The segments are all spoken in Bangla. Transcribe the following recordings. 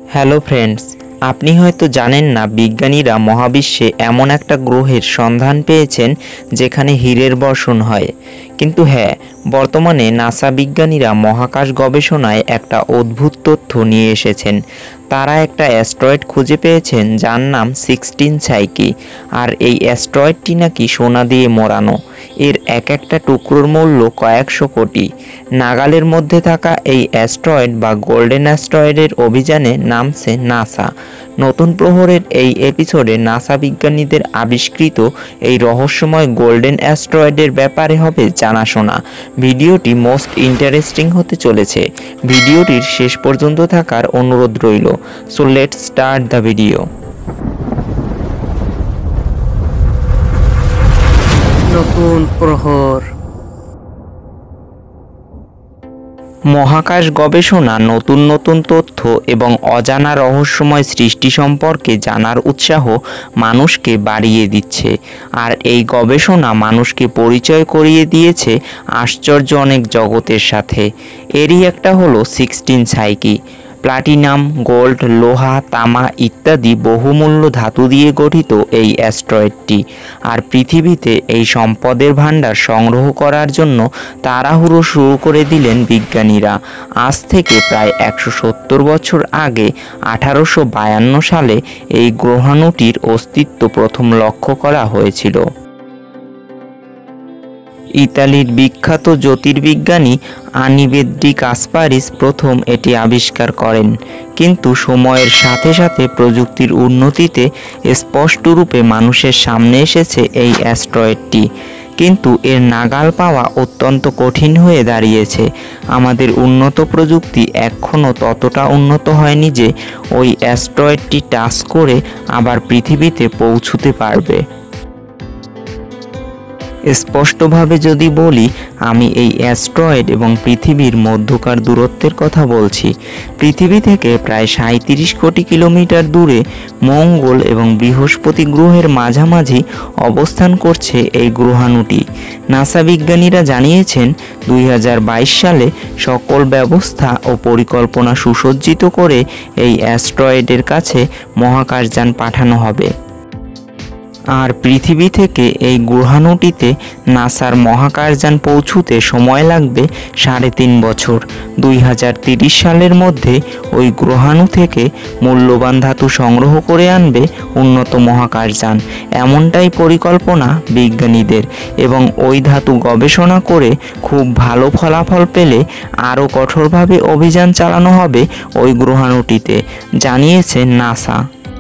হ্যালো ফ্রেন্ডস, আপনি হয়তো জানেন না বিজ্ঞানীরা মহাবিশ্বে এমন একটা গ্রহের সন্ধান পেয়েছেন যেখানে হীরের বর্ষণ হয়। কিন্তু হ্যাঁ, বর্তমানে নাসা বিজ্ঞানীরা মহাকাশ গবেষণায় একটা অদ্ভুত তথ্য নিয়ে এসেছেন। তারা একটা অ্যাস্ট্রয়েড খুঁজে পেয়েছেন যার নাম 16 সাইকি। আর এই অ্যাস্ট্রয়েডটি নাকি সোনা দিয়ে মোড়ানো। এর এক একটা টুকরোর মূল্য কয়েকশো কোটি। নাগালের মধ্যে থাকা এই অ্যাস্ট্রয়েড বা গোল্ডেন অ্যাস্ট্রয়েডের অভিযানে নামছে নাসা। নতুন প্রহরের এই এপিসোডে নাসা বিজ্ঞানীদের আবিষ্কৃত এই রহস্যময় গোল্ডেন অ্যাস্ট্রয়েডের ব্যাপারে হবে জানাশোনা। ভিডিওটি মোস্ট ইন্টারেস্টিং হতে চলেছে। ভিডিওটির শেষ পর্যন্ত থাকার অনুরোধ রইল। So let's start the video. নতুন প্রহর। মহাকাশ গবেষণা নতুন নতুন তথ্য এবং অজানা রহস্যময় সৃষ্টি সম্পর্কে জানার উৎসাহ মানুষকে বাড়িয়ে দিচ্ছে। আর এই গবেষণা মানুষকে পরিচয় করিয়ে দিয়েছে আশ্চর্য অনেক জগতের সাথে। এরই একটা হলো 16 সাইকি। প্লাটিনাম, গোল্ড, লোহা, তামা ইত্যাদি বহুমূল্য ধাতু দিয়ে গঠিত এই অ্যাস্ট্রয়েডটি। আর পৃথিবীতে এই সম্পদের ভাণ্ডার সংগ্রহ করার জন্য তাড়াহুড়ো শুরু করে দিলেন বিজ্ঞানীরা। আজ থেকে প্রায় 170 বছর আগে 1852 সালে এই গ্রহাণুটির অস্তিত্ব প্রথম লক্ষ্য করা হয়েছিল। ইতালির বিখ্যাত জ্যোতির্বিজ্ঞানী আনিবেদ্রি কাসপারিস প্রথম এটি আবিষ্কার করেন। কিন্তু সময়ের সাথে সাথে প্রযুক্তির উন্নতিতে স্পষ্টরূপে মানুষের সামনে এসেছে এই অ্যাস্ট্রয়েডটি। কিন্তু এর নাগাল পাওয়া অত্যন্ত কঠিন হয়ে দাঁড়িয়েছে। আমাদের উন্নত প্রযুক্তি এখনও ততটা উন্নত হয়নি যে ওই অ্যাস্ট্রয়েডটি টাচ করে আবার পৃথিবীতে পৌঁছতে পারবে। স্পষ্টভাবে যদি বলি, আমি এই অ্যাস্ট্রয়েড এবং পৃথিবীর মধ্যকার দূরত্বের কথা বলছি। পৃথিবী থেকে প্রায় 37 কোটি কিলোমিটার দূরে মঙ্গল এবং বৃহস্পতি গ্রহের মাঝামাঝি অবস্থান করছে এই গ্রহাণুটি। নাসা বিজ্ঞানীরা জানিয়েছেন 2022 সালে সকল ব্যবস্থা ও পরিকল্পনা সুসজ্জিত করে এই অ্যাস্ট্রয়েডের কাছে মহাকাশযান পাঠানো হবে। আর পৃথিবী থেকে এই গ্রহাণুটিতে নাসার মহাকাশযান পৌঁছুতে সময় লাগবে 3.5 বছর। 2030 সালের মধ্যে ওই গ্রহাণু থেকে মূল্যবান ধাতু সংগ্রহ করে আনবে উন্নত মহাকাশযান। এমনটাই পরিকল্পনা বিজ্ঞানীদের। এবং ওই ধাতু গবেষণা করে খুব ভালো ফলাফল পেলে আরও কঠোরভাবে অভিযান চালানো হবে ওই গ্রহাণুটিতে, জানিয়েছে নাসা।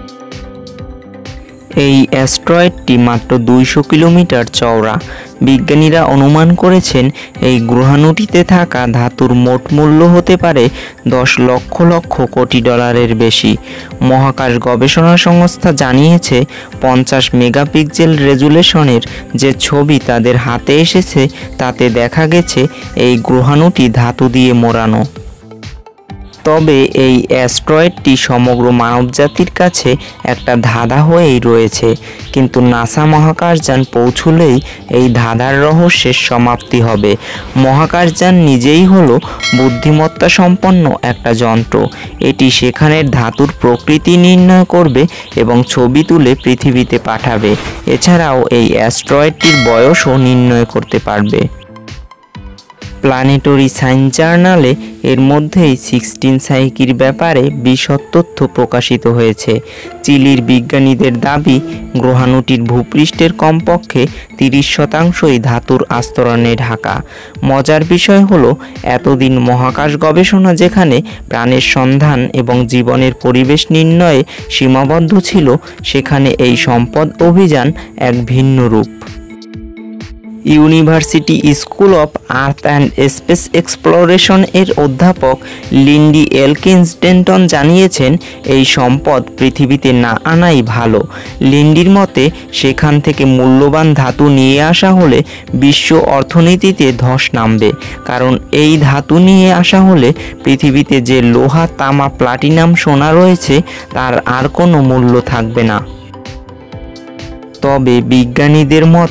এই অ্যাস্ট্রয়েডটি মাত্র 200 কিলোমিটার চওড়া। বিজ্ঞানীরা অনুমান করেছেন এই গ্রহাণুটিতে থাকা ধাতুর মোট মূল্য হতে পারে 10 লক্ষ লক্ষ কোটি ডলারের বেশি। মহাকাশ গবেষণা সংস্থা জানিয়েছে 50 মেগাপিক্সেল রেজুলেশনের যে ছবি তাদের হাতে এসেছে তাতে দেখা গেছে এই গ্রহাণুটি ধাতু দিয়ে মোড়ানো। তবে এই অ্যাস্ট্রয়েডটি সমগ্র মানবজাতির কাছে একটা ধাঁধা হয়েই রয়েছে। কিন্তু নাসা মহাকাশযান পৌঁছলেই এই ধাঁধার রহস্যের সমাপ্তি হবে। মহাকাশযান নিজেই হলো বুদ্ধিমত্তা সম্পন্ন একটা যন্ত্র। এটি সেখানের ধাতুর প্রকৃতি নির্ণয় করবে এবং ছবি তুলে পৃথিবীতে পাঠাবে। এছাড়াও এই অ্যাস্ট্রয়েডটির বয়সও নির্ণয় করতে পারবে। প্ল্যানেটরি সায়েন্স জার্নালে এর মধ্যেই 16 সাইকির ব্যাপারে বিশদ তথ্য প্রকাশিত হয়েছে। চিলির বিজ্ঞানীদের দাবি, গ্রহাণুটির ভূপৃষ্ঠের কমপক্ষে 30% ধাতুর আস্তরণে ঢাকা। মজার বিষয় হলো, এতদিন মহাকাশ গবেষণা যেখানে প্রাণের সন্ধান এবং জীবনের পরিবেশ নির্ণয়ে সীমাবদ্ধ ছিল, সেখানে এই সম্পদ অভিযান এক ভিন্ন রূপ। University school of earth and space exploration এর অধ্যাপক লিন্ডি এলকিন্স ডেন্টন জানিয়েছেন, এই সম্পদ পৃথিবীতে না আনাই ভালো। লিন্ডির মতে, সেখান থেকে মূল্যবান ধাতু নিয়ে আসা হলে বিশ্ব অর্থনীতিতে ধস নামবে। কারণ এই ধাতু নিয়ে আসা হলে পৃথিবীতে যে লোহা, তামা, প্লাটিনাম, সোনা রয়েছে তার আর কোনো মূল্য থাকবে না। তবে বিজ্ঞানীদের মতে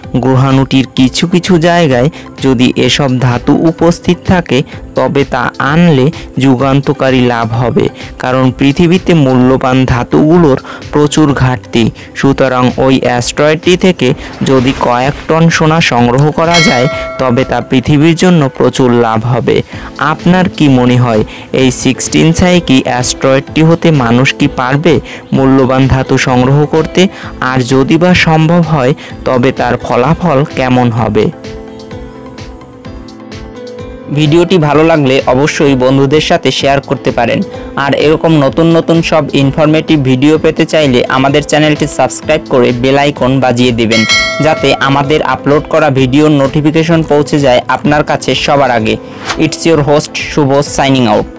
গ্রহাণুটির কিছু কিছু জায়গায় যদি এসব ধাতু উপস্থিত থাকে তবে তা আনলে যুগান্তকারী লাভ হবে, কারণ পৃথিবীতে মূল্যবান ধাতুগুলোর প্রচুর ঘাটতি। সুতরাং ওই অ্যাস্ট্রয়েডটি থেকে যদি কয়েক টন সোনা সংগ্রহ করা যায় তবে তা পৃথিবীর জন্য প্রচুর লাভ হবে। আপনার কি মনে হয় এই 16 সাইকি অ্যাস্ট্রয়েডটি হতে মানুষ কি পারবে মূল্যবান ধাতু সংগ্রহ করতে? আর যদি বা সম্ভব হয় তবে তার ফলাফল কেমন হবে? ভিডিওটি ভালো লাগলে অবশ্যই বন্ধুদের সাথে শেয়ার করতে পারেন। আর এরকম নতুন নতুন সব ইনফরমেটিভ ভিডিও পেতে চাইলে আমাদের চ্যানেলটি সাবস্ক্রাইব করে বেল আইকন বাজিয়ে দিবেন, যাতে আমাদের আপলোড করা ভিডিওর নোটিফিকেশন পৌঁছে যায় আপনার কাছে সবার আগে। It's your host Shubho signing out.